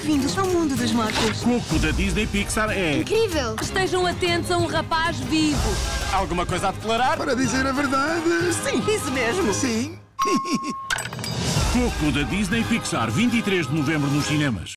Bem-vindos ao mundo das motos. Coco da Disney Pixar é... Incrível! Estejam atentos a um rapaz vivo. Alguma coisa a declarar? Para dizer a verdade. Sim, isso mesmo. Sim. Coco da Disney Pixar, 23 de novembro nos cinemas.